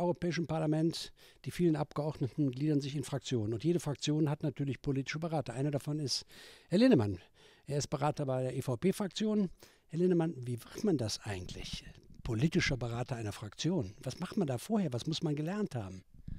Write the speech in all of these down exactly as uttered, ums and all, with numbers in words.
Europäischen Parlament, die vielen Abgeordneten gliedern sich in Fraktionen. Und jede Fraktion hat natürlich politische Berater. Einer davon ist Herr Linnemann. Er ist Berater bei der E V P-Fraktion. Herr Linnemann, wie wird man das eigentlich? Politischer Berater einer Fraktion. Was macht man da vorher? Was muss man gelernt haben?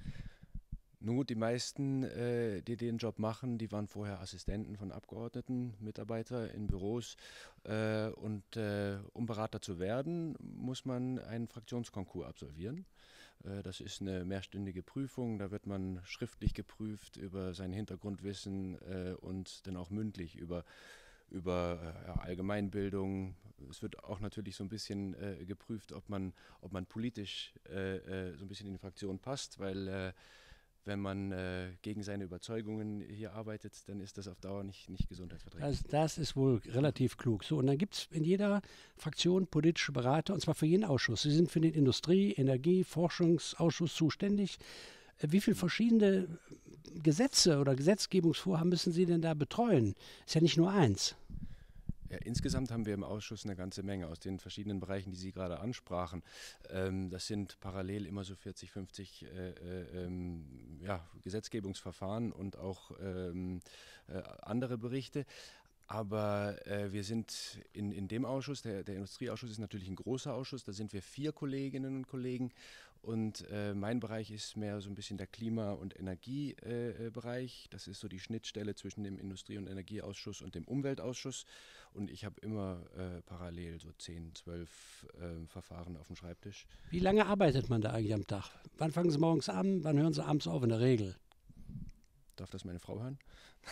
Nun gut, die meisten, äh, die den Job machen, die waren vorher Assistenten von Abgeordneten, Mitarbeiter in Büros. Äh, und äh, um Berater zu werden, muss man einen Fraktionskonkurs absolvieren. Äh, das ist eine mehrstündige Prüfung. Da wird man schriftlich geprüft über sein Hintergrundwissen äh, und dann auch mündlich über über äh, ja, Allgemeinbildung. Es wird auch natürlich so ein bisschen äh, geprüft, ob man, ob man politisch äh, äh, so ein bisschen in die Fraktion passt, weil äh, wenn man äh, gegen seine Überzeugungen hier arbeitet, dann ist das auf Dauer nicht, nicht gesundheitsverträglich. Das, das ist wohl relativ klug. So, und dann gibt es in jeder Fraktion politische Berater, und zwar für jeden Ausschuss. Sie sind für den Industrie-, Energie-, Forschungsausschuss zuständig. Wie viele verschiedene Gesetze oder Gesetzgebungsvorhaben müssen Sie denn da betreuen? Ist ja nicht nur eins. Ja, insgesamt haben wir im Ausschuss eine ganze Menge aus den verschiedenen Bereichen, die Sie gerade ansprachen. Ähm, das sind parallel immer so vierzig, fünfzig äh, äh, ähm, ja, Gesetzgebungsverfahren und auch ähm, äh, andere Berichte. Aber äh, wir sind in, in dem Ausschuss, der, der Industrieausschuss ist natürlich ein großer Ausschuss, da sind wir vier Kolleginnen und Kollegen und äh, mein Bereich ist mehr so ein bisschen der Klima- und Energiebereich. Äh, das ist so die Schnittstelle zwischen dem Industrie- und Energieausschuss und dem Umweltausschuss und ich habe immer äh, parallel so zehn, zwölf äh, Verfahren auf dem Schreibtisch. Wie lange arbeitet man da eigentlich am Tag? Wann fangen Sie morgens an, wann hören Sie abends auf in der Regel? Darf das meine Frau hören?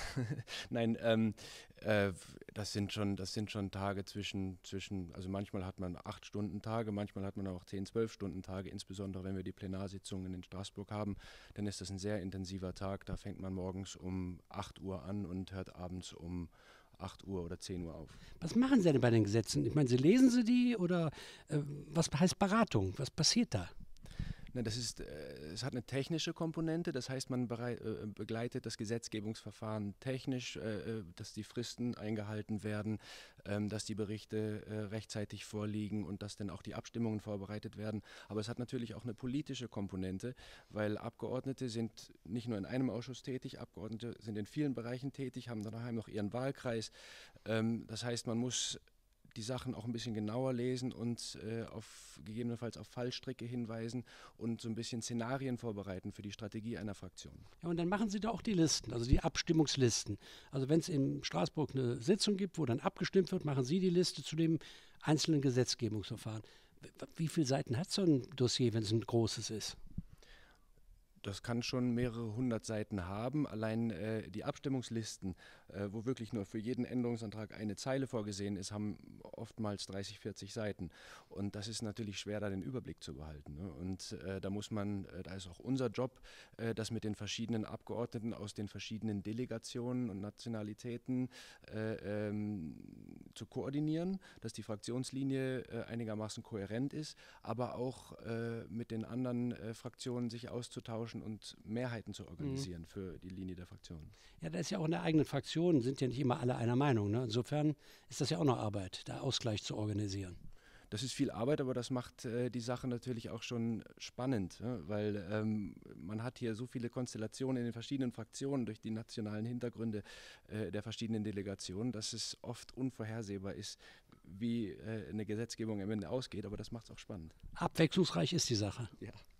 Nein, ähm, äh, das sind schon, das sind schon Tage zwischen, zwischen, also manchmal hat man acht Stunden Tage, manchmal hat man auch zehn, zwölf Stunden Tage, insbesondere wenn wir die Plenarsitzungen in Straßburg haben, dann ist das ein sehr intensiver Tag. Da fängt man morgens um acht Uhr an und hört abends um acht Uhr oder zehn Uhr auf. Was machen Sie denn bei den Gesetzen? Ich meine, Sie lesen Sie die oder äh, was heißt Beratung? Was passiert da? Ne, das ist, äh, es hat eine technische Komponente, das heißt, man berei- äh, begleitet das Gesetzgebungsverfahren technisch, äh, dass die Fristen eingehalten werden, ähm, dass die Berichte äh, rechtzeitig vorliegen und dass dann auch die Abstimmungen vorbereitet werden. Aber es hat natürlich auch eine politische Komponente, weil Abgeordnete sind nicht nur in einem Ausschuss tätig, Abgeordnete sind in vielen Bereichen tätig, haben daheim noch ihren Wahlkreis. Ähm, das heißt, man muss die Sachen auch ein bisschen genauer lesen und äh, auf, gegebenenfalls auf Fallstricke hinweisen und so ein bisschen Szenarien vorbereiten für die Strategie einer Fraktion. Ja, und dann machen Sie da auch die Listen, also die Abstimmungslisten. Also wenn es in Straßburg eine Sitzung gibt, wo dann abgestimmt wird, machen Sie die Liste zu dem einzelnen Gesetzgebungsverfahren. Wie viele Seiten hat so ein Dossier, wenn es ein großes ist? Das kann schon mehrere hundert Seiten haben. Allein äh, die Abstimmungslisten, äh, wo wirklich nur für jeden Änderungsantrag eine Zeile vorgesehen ist, haben oftmals dreißig, vierzig Seiten. Und das ist natürlich schwer, da den Überblick zu behalten. Ne? Und äh, da muss man, äh, da ist auch unser Job, äh, das mit den verschiedenen Abgeordneten aus den verschiedenen Delegationen und Nationalitäten äh, ähm, zu koordinieren, dass die Fraktionslinie äh, einigermaßen kohärent ist, aber auch äh, mit den anderen äh, Fraktionen sich auszutauschen und Mehrheiten zu organisieren mhm. für die Linie der Fraktion. Ja, da ist ja auch in der eigenen Fraktion, sind ja nicht immer alle einer Meinung. Ne? Insofern ist das ja auch noch Arbeit, da Ausgleich zu organisieren. Das ist viel Arbeit, aber das macht äh, die Sache natürlich auch schon spannend, ja? Weil ähm, man hat hier so viele Konstellationen in den verschiedenen Fraktionen durch die nationalen Hintergründe äh, der verschiedenen Delegationen, dass es oft unvorhersehbar ist, wie äh, eine Gesetzgebung am Ende ausgeht, aber das macht es auch spannend. Abwechslungsreich ist die Sache. Ja.